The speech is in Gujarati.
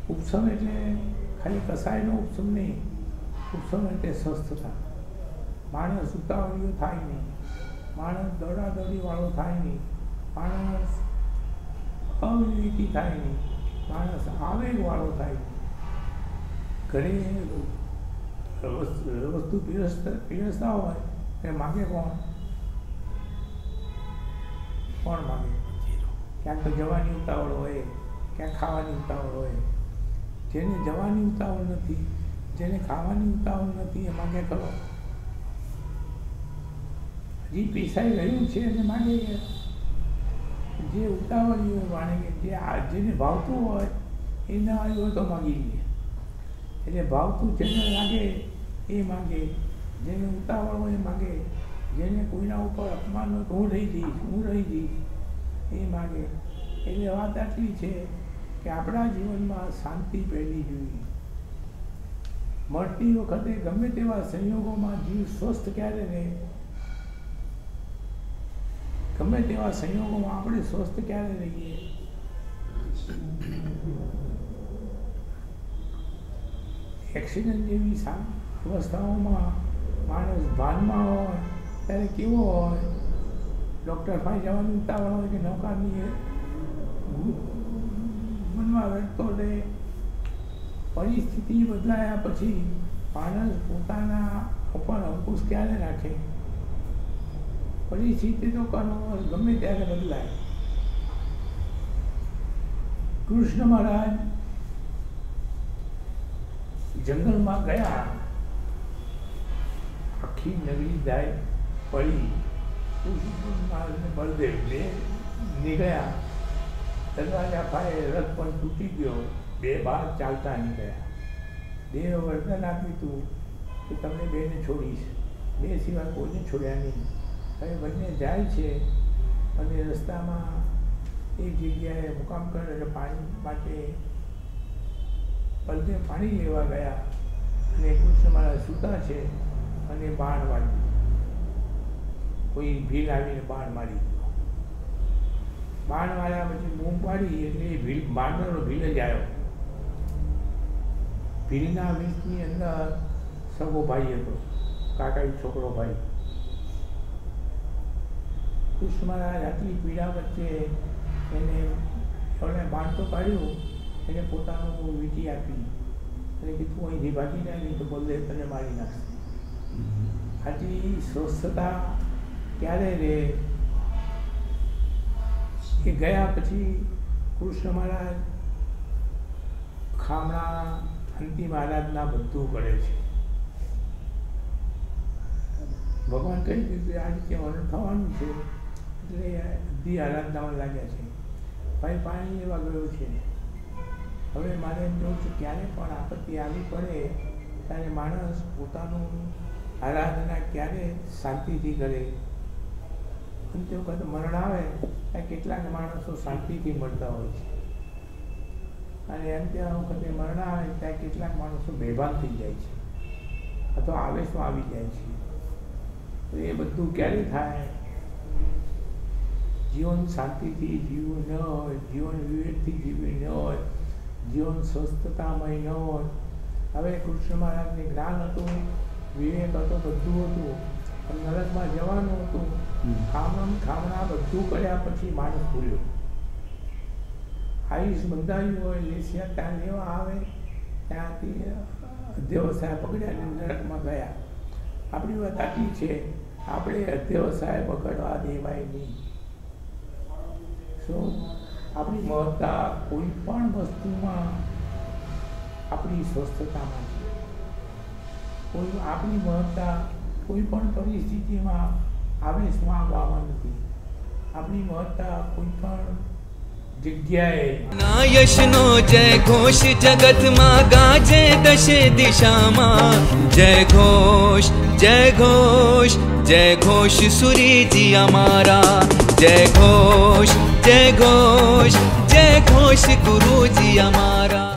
ઉપસમ એટલે ખાલી કસાયનો ઉપસમ નહીં, ઉપસમ એટલે સ્વસ્થતા. માણસ ઉતાવળીઓ થાય નહીં, માણસ દોડાદોડીવાળો થાય નહીં, માણસ અવિવેકી થાય નહીં, માણસ આવેગવાળો થાય નહીં. ઘરે વસ્તુ પીરસતા હોય એ માગે કોણ માગે? ક્યાંક તો જવાની ઉતાવળ હોય, ક્યાંક ખાવાની ઉતાવળ હોય. જેને જવાની ઉતાવળ નથી, જેને ખાવાની ઉતાવળ નથી એ માગે કરો. હજી પીસાઈ રહ્યું છે એને માગે. જે ઉતાવળી હોય માણે, જેને ભાવતું હોય એ ના આવ્યું હોય તો માગી લે. એટલે ભાવતું જેને લાગે એ માગે, જેને ઉતાવળ હોય એ માગે, જેને કોઈના ઉપર અપમાન હોય હું રહી જઈશ એ માગે. એટલે વાત આટલી છે કે આપણા જીવનમાં શાંતિ પહેલી જોઈએ. મળતી વખતે ગમે તેવા સંયોગોમાં જીવ સ્વસ્થ ક્યારે રહે, ગમે તેવા સંયોગોમાં આપણે સ્વસ્થ ક્યારે રહીએ? એક્સિડન્ટ જેવી અવસ્થાઓમાં માણસ ભાનમાં હોય ત્યારે કેવો હોય? ડૉક્ટર પાસે જવાની ઉતાવળ હોય કે નૌકાની મનમાં વેઠતો રહે. પરિસ્થિતિ બદલાયા પછી માણસ પોતાના ઉપર અંકુશ ક્યારે રાખે? પરિસ્થિતિ તો ગમે ત્યારે બદલાય. કૃષ્ણ મહારાજ જંગલમાં ગયા, આખી નગરી જાય પડી. કૃષ્ણ મહારાજને બળદેવ બે નીકળ્યા, દરવાજા પાસે રથ પણ તૂટી ગયો, બે બહાર ચાલતા નીકળ્યા. દેવ વરદાન આપ્યું હતું કે તમને બેને છોડીશ, બે સિવાય કોઈને છોડ્યા નહીં. હવે બંને જાય છે અને રસ્તામાં એક જગ્યાએ મુકામ કરે એટલે પાણી માટે બળદેવ પાણી લેવા ગયા અને કૃષ્ણ મહારાજ સૂતા છે અને બાણ વાગ્યું. કોઈ ભીલ આવીને બાણ મારી ગયો. બાણ માર્યા પછી બૂમ પાડી એટલે ભીલ બાણનો ભીલ જ આવ્યો. ભીલના વેશની અંદર સગો ભાઈ હતો, કાકાઈ છોકરો ભાઈ. કૃષ્ણ મહારાજ આટલી પીડા વચ્ચે એને બાણ તો કાઢ્યું, એને પોતાનું વીંટી આપી અને કીધું અહીંથી ભાગી જાય નહીં તો બળદેવ તને મારી નાખશે. આટલી સ્વસ્થતા ક્યારે રહે? એ ગયા પછી કૃષ્ણ મહારાજ ખામણા અંતિમ આરાધના બધું કરે છે. ભગવાન કહી દીધું આ રીતે વર્ણન થવાનું છે એટલે બધી આરાધનામાં લાગ્યા છે. ભાઈ પાણી લેવા ગયો છે. હવે મારે એમ જોઉં છું ક્યારે પણ આપત્તિ આવી પડે ત્યારે માણસ પોતાનું આરાધના ક્યારે શાંતિથી કરે. અંતે વખત મરણ આવે ત્યાં કેટલાક માણસો શાંતિથી મળતા હોય છે અને અંતે વખતે મરણ આવે ત્યાં કેટલાક માણસો બેભાન થઈ જાય છે અથવા આવેશમાં આવી જાય છે. તો એ બધું ક્યારે થાય? જીવન શાંતિથી જીવવું ન હોય, જીવન વિવેકથી જીવવું ન હોય, જીવન સ્વસ્થતામય ન હોય. હવે કૃષ્ણ મહારાજને જ્ઞાન હતું, વિવેક હતો, બધું હતું, પણ નરકમાં જવાનું હતું. ખામણા બધું કર્યા પછી માણસ ભૂલ્યો. આયુષ બંધાયું હોય, લેશિયા ત્યાં લેવા આવે, ત્યાંથી અધ્યવસાય પકડ્યા અને નરકમાં ગયા. આપણી વાત આટલી છે, આપણે અધ્યવસાય પકડવા દેવાય નહીં. શું આપણી મહત્તા કોઈ પણ વસ્તુમાં આપણી સ્વસ્થતામાં છે. આપણી મહત્તા કોઈ પણ પરિસ્થિતિમાં આવેશમાં આવવા નથી. આપણી મહત્તા કોઈ પણ જગ્યાએ ના યશનો જય ઘોષ જગતમાં ગાજે દશે દિશામાં. જય ઘોષ જય ઘોષ જય ઘોષ સુરીજી અમારા. જય ઘોષ જય ઘોષ જય ઘોષ ગુરુજી અમારા.